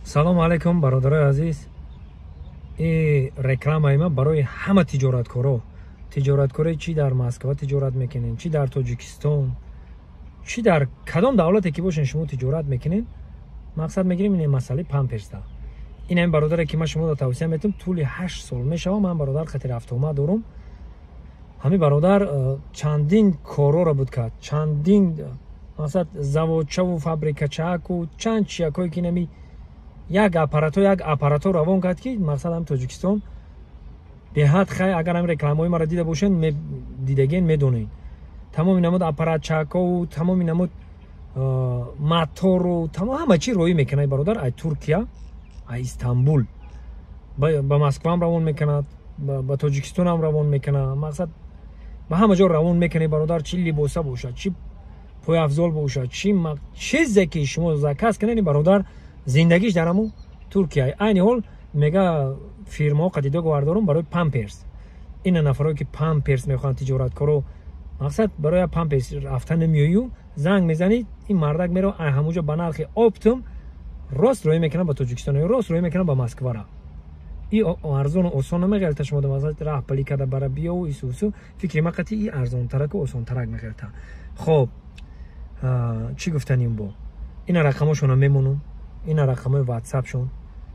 салому алайкум бародарои азиз. Рекламаи ма барои ҳама тиҷораткоро чи дар Москва тиҷорат мекунед, чи дар Тоҷикистон, чи дар кадом давлате ки бошен шумо тиҷорат мекунед, мақсад мегирем ин масъалаи памперсда. ин ҳамин бародаре ки ман шуморо тавсия метавонам, тӯли 8 сол мешава ман бародар хати рафтуомад дорам. ҳамин бародар чандин корҳоро буд кард, чандин мақсад заводчаву фабрикачааку чанд чиякое ки нами як аппаратор равон кард ки мақсад ҳам Тоҷикистон беҳад хай агар ҳам рекламаҳои маро дида бошед дидагин медонед. тамоми намуд аппаратчакову тамоми намуд мотору ҳама чи роӣ мекунад бародар. ай Туркия, ай Истанбул, ба Москва ҳам равон мекунад, ба Тоҷикистон ҳам равон мекунад, мақсад ба ҳама ҷо равон мекунад бародар. чи либоса бошад, чи пойафзол бошад, чизе ки шумо заказ кунед бародар, зиндагиш дар ҳамун Туркия. айни ҳол мега фирмаҳо қадидо гавардорум барои памперс. ина нафаро ки памперс мехоҳанд тиҷораткоро, мақсад барои памперс рафта намеою, занг мезанед, ин мардак меро ҳамуҷо ба нархи оптум рост роӣ мекунад ба Тоҷикистон, рост роӣ мекунад ба Москвара. ин арзону осон намеғелта шумо мақсад раҳбалӣ карда бара биёву исусу фикри ма қати ин арзонтараку осонтарак меғелта. хоб чӣ гуфтаним бо ина рақамошона мемонум, ина рақамои ватсапшон,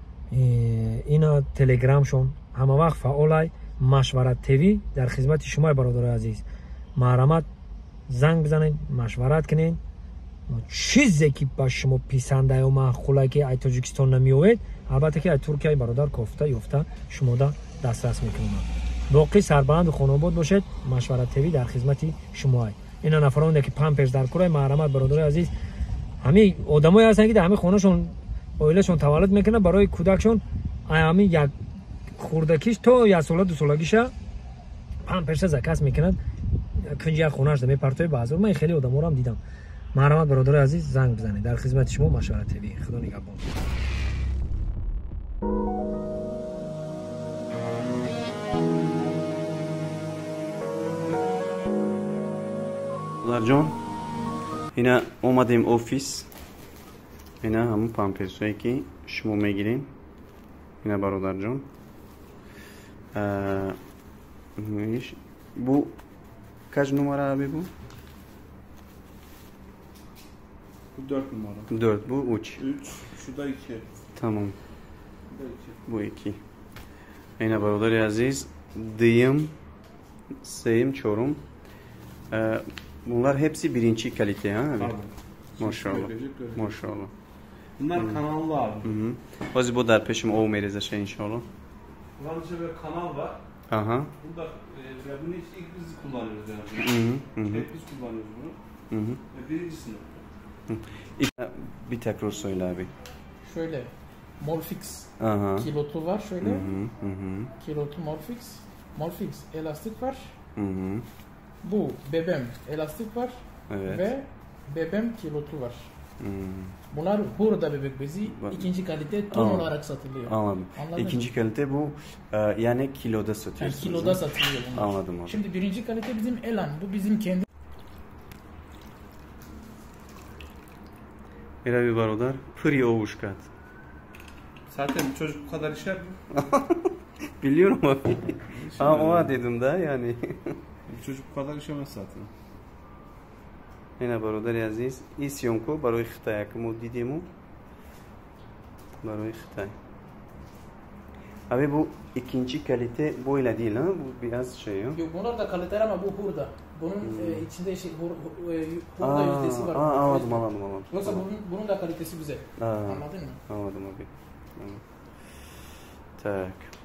ина телеграмшон ҳама вақт фаъолай. машварат тв дар хизмати шумои бародарои азиз. маҳрамат занг бизанед, машварат кунед, чизе ки ба шумо писандаю маъқулае ки ай Тоҷикистон намеоед, албатта ки ай Туркияи бародар кофта ёфта шумода дастрас мекунам. боқӣ сарбаланду хонобод бошед. машварат тв дар хизмати шумоай. ина нафароне ки памперс дар кораи маҳрамат бародарои азиз, ҳамин одамое ҳастанд ки дар ҳамин хонашон оилашон таваллуд мекунад, барои кӯдакшон ҳамин як хурдакиш то як сола ду солагиша памперса заказ мекунад, кунҷи як хонашда мепартояд ба азор. ман хеле одаморо ҳам дидам. маҳрамат бародарои азиз, занг бизанед. дар хизмати шумо машварат тв. худо нигаҳбон. Ҷон, ина омадем офис. ина ҳамун памперсое ки шумо мегирем. ина бародарҷон, бу каж номара бигӯ? 4 numara. 4, bu 3. 3, şu da 2. Tamam. Bu 2. Ina barodari aziz, diyim, seyim, çorum. Bunlar hepsi birinci kalite ha? Tabii. Maşallah. Maşallah. Bunlar kanallı abi. Bazı bu dar peşim o merize şey inşallah. Buranın içinde böyle kanal var. Aha. Burada bunu ilk biz kullanıyoruz yani. Hep biz kullanıyoruz bunu. Birinci sınıf. Bir tekrar söyle abi. Şöyle Morfix kilotu var şöyle. Kilotu Morfix. Morfix elastik var. Bu bebem elastik var. Evet. Ve bebem kilotu var. Bunlar burada bebek bezi ikinci kalite ton olarak satılıyor. Anladım. İkinci kalite bu yani kiloda satıyorsunuz. Yani kiloda satılıyor bunlar. Anladım abi. Şimdi birinci kalite bizim Elan. Bu bizim kendi. Mira bir barodar. Free ovuşkat. Zaten çocuk bu kadar işer mi? Biliyorum abi. Ama dedim da yani. Çocuk bu kadar işemez zaten. Ина бародари азиз, ин сёмку барои Хитай ки мо дидему, барои Хитай. Abi bu ikinci kalite boyla değil ha? Bu biraz şey ya. Yok bunlar da kalite ama bu hurda. Bunun içinde hurda yüzdesi var. Anladım. Yoksa bunun da kalitesi güzel. Anladın mı? Anladım abi. Tak.